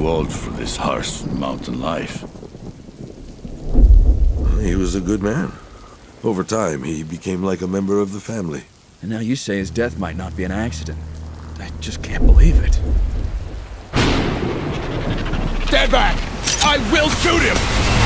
too old for this harsh mountain life. He was a good man. Over time, he became like a member of the family. And now you say his death might not be an accident. I just can't believe it. Stand back! I will shoot him!